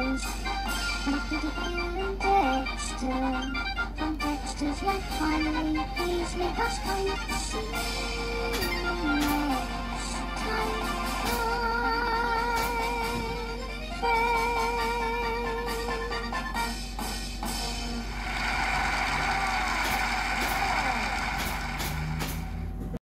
Heroes. Almeean and Dexter. From Dexter's left finally, please let us go see.